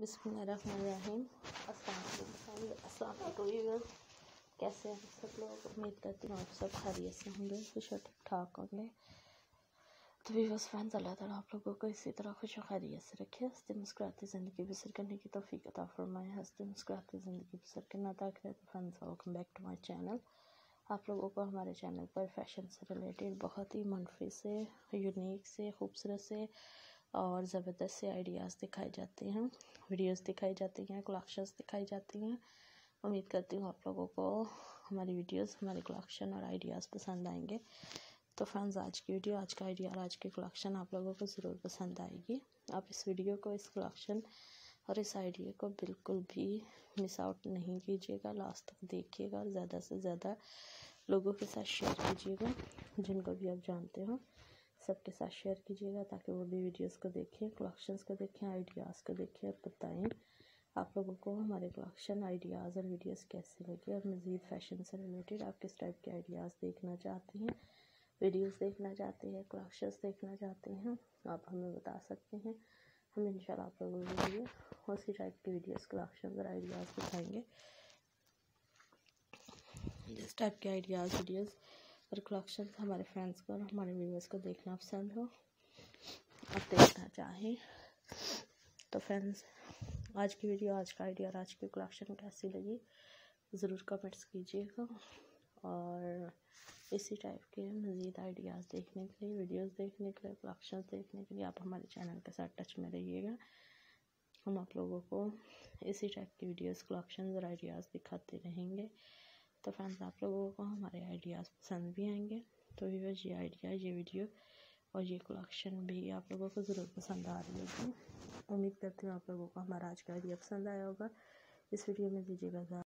बिस्मिल्लाहिर्रहमानिर्रहीम। अस्सलाम वालेकुम। कैसे हैं सब लोग? उम्मीद करती हूँ आप सब खैरियत से होंगे, खुश और ठीक ठाक होंगे। तो व्यूअर्स फ्रेंड्स, अल्लाह ताला आप लोगों को इसी तरह खुश और खैरियत से रखे, हंसते मुस्कुराती ज़िंदगी बसर करने की तौफीक अता फरमाए। हंसते मुस्कुराती ज़िंदगी बसर करना तक है। तो friends, welcome back to my channel. आप लोगों को हमारे चैनल पर फैशन से रिलेटेड बहुत ही मुनफी से, यूनिक से, खूबसूरत से और ज़बरदस्त से आइडियाज़ दिखाए जाते हैं, वीडियोस दिखाई जाती हैं, कलेक्शंस दिखाई जाती हैं। उम्मीद करती हूँ आप लोगों को हमारी वीडियोस, हमारे कलेक्शन और आइडियाज़ पसंद आएंगे। तो फ्रेंड्स, आज की वीडियो, आज का आइडिया और आज की कलेक्शन आप लोगों को ज़रूर पसंद आएगी। आप इस वीडियो को, इस कलेक्शन और इस आइडिया को बिल्कुल भी मिस आउट नहीं कीजिएगा, लास्ट तक देखिएगा, ज़्यादा से ज़्यादा लोगों के साथ शेयर कीजिएगा। जिनको भी आप जानते हो सबके साथ शेयर कीजिएगा, ताकि वो भी वीडियोस को देखें, कलेक्शंस को देखें, आइडियाज़ को देखें और बताएं आप लोगों को हमारे कलेक्शन, आइडियाज़ और वीडियोस कैसे लगे। और मज़ीद फ़ैशन से रिलेटेड आप किस टाइप के आइडियाज़ देखना चाहते हैं, वीडियोस देखना चाहते हैं, कलेक्शंस देखना चाहते हैं, आप हमें बता सकते हैं। हम इंशाल्लाह आप लोगों के लिए उसी टाइप के वीडियोस, कलेक्शंस और आइडियाज़ दिखाएंगे। जिस टाइप के आइडियाज़, वीडियोस और कलेक्शन हमारे फ्रेंड्स को और हमारे व्यूअर्स को देखना पसंद हो और देखना चाहें। तो फ्रेंड्स, आज की वीडियो, आज का आइडिया और आज की कलेक्शन कैसी लगी ज़रूर कमेंट्स कीजिएगा। और इसी टाइप के मज़ीद आइडियाज़ देखने के लिए, वीडियोस देखने के लिए, कलेक्शंस देखने के लिए आप हमारे चैनल के साथ टच में रहिएगा। हम आप लोगों को इसी टाइप की वीडियोस, कलेक्शंस और आइडियाज़ दिखाते रहेंगे। तो फ्रेंड्स, आप लोगों को हमारे आइडियाज़ पसंद भी आएंगे। तो व्यूअर्स, ये आइडिया, ये वीडियो और ये कलेक्शन भी आप लोगों को ज़रूर पसंद आ रही होगी। उम्मीद करती हूँ आप लोगों को हमारा आज का आइडिया पसंद आया होगा। इस वीडियो में दीजिएगा